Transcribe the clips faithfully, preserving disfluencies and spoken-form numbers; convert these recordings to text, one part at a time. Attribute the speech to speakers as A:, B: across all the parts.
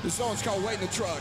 A: This song's called Wait in the Truck.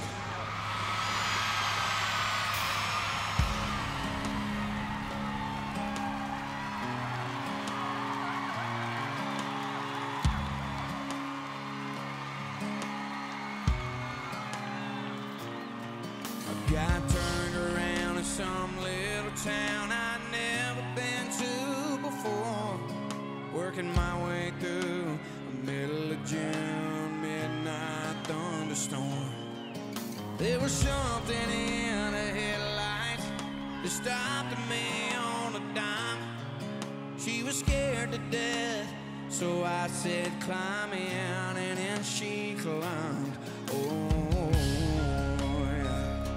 A: I got turned around in some little town I'd never been to before, working my way through the middle of June, midnight thunderstorm. There was something in the headlights that stopped me on a dime. She was scared to death, so I said, climb in, and then she climbed. Oh, yeah.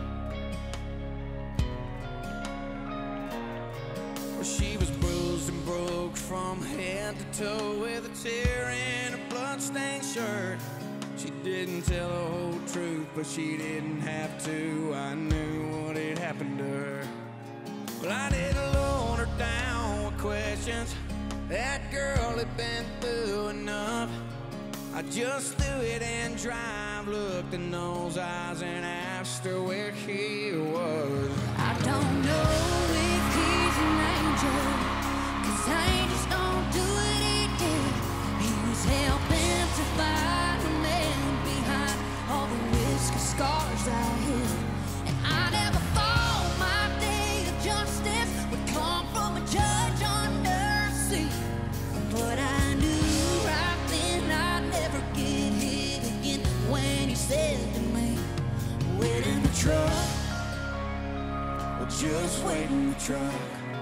A: Well, she was bruised and broke from head to toe, with a tear in her bloodstained shirt. She didn't tell the whole truth, but she didn't have to. I knew what had happened to her. Well, I didn't load her down with questions. That girl had been through enough. I just threw it in drive, looked in those eyes and asked her where he was.
B: I don't know if he's an angel, 'cause angels don't do what he did. He was helping to find a man behind all the risk and scars I hid. And I never thought my day of justice would come from a judge on mercy, but I knew right then I'd never get hit again when he said to me, wait in the truck.
A: Well, just wait in the truck.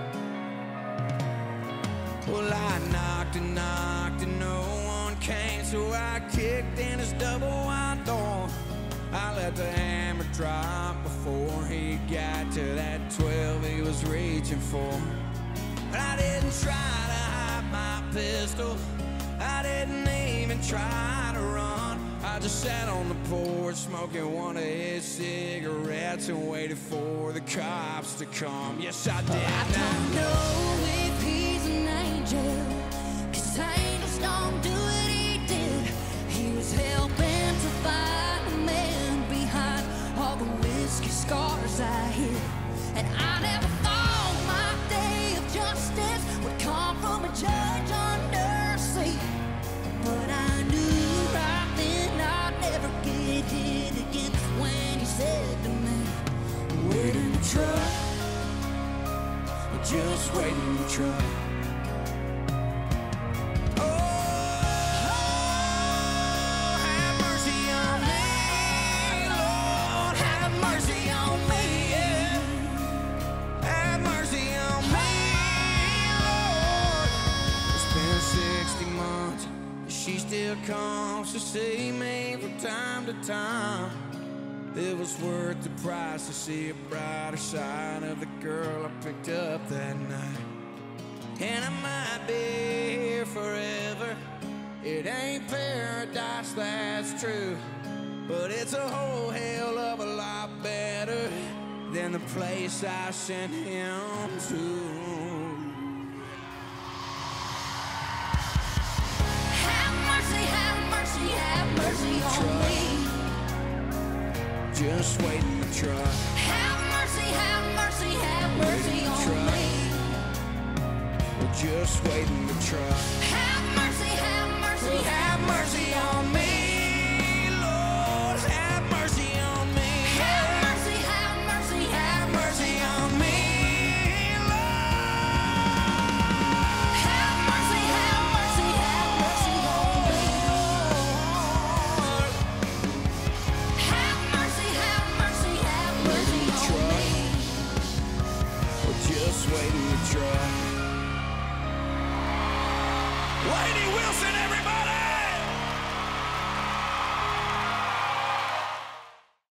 A: Well, I knocked and knocked and no one came, so I kicked in his double wide door. I let the hammer drop before he got to that twelve he was reaching for. But I didn't try to hide my pistol, I didn't even try to run. I just sat on the porch smoking one of his cigarettes and waited for the cops to come. Yes, I did.
B: I don't know if he's an angel, 'cause angels don't do what he did. He was helping to find a man behind all the whiskey scars I hid. And I never thought my day of justice would come from a judge on mercy, but I knew right then I'd never get hit again when he said to me,
A: wait in the truck. Just wait in the truck. She still comes to see me from time to time. It was worth the price to see a brighter side of the girl I picked up that night. And I might be here forever. It ain't paradise, that's true, but it's a whole hell of a lot better than the place I sent him to.
B: have mercy on me.
A: Just wait in the truck.
B: Have mercy, have mercy, have mercy on me.
A: Well, just wait in the truck.
B: Have mercy, have mercy, have mercy on me.
A: Lord, have mercy on me.
B: Have mercy, have mercy, have mercy on me. Lord, have mercy, have mercy, have mercy on me. Lord, have mercy, have mercy, have mercy on me.
A: Well, just wait in the truck. Lainey Wilson, everybody!